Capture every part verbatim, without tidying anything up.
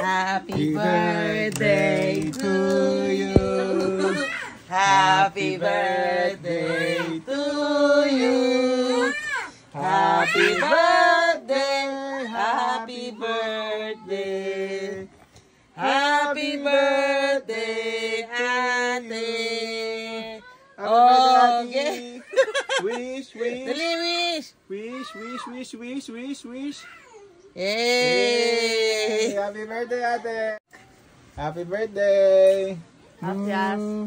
Happy birthday to you. Happy birthday to you. Happy birthday, happy birthday. Happy birthday, ate. Okay. Wish, wish. Dali, wish. Wish, wish, wish, wish, wish, wish. Yay! Hey, happy birthday, ate. Happy birthday. Gracias. Mm.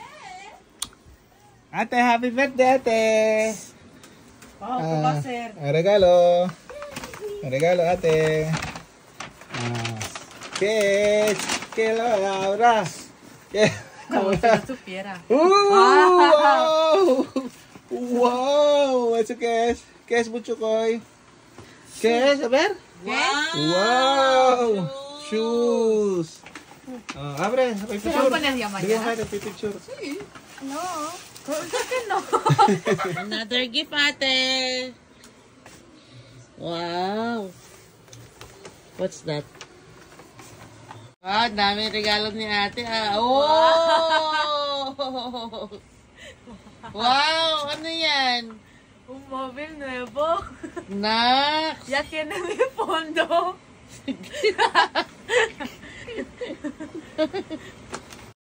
Ate, happy birthday, ate. Wow, Ah, uh, sir. ang regalo. Ang regalo, ate. Ah, kiss. Kilo, Laura. Kiss. Como si no supiera. Ooh, wow! Wow! What's a kiss? Kiss, Butchukoy. Kiss, a ver? Wow! Wow! Shoes! Oh, abre, picture. ¿Se lo pones ya mañana? Bigyan ka ng picture. No. ¿Por qué no? Another gift, ate. Wow. What's that? Wow, dami regalo ni ate. Ah. Oh! Wow, ano yan? Un móvil nuevo. Nax! Ya tiene mi fondo.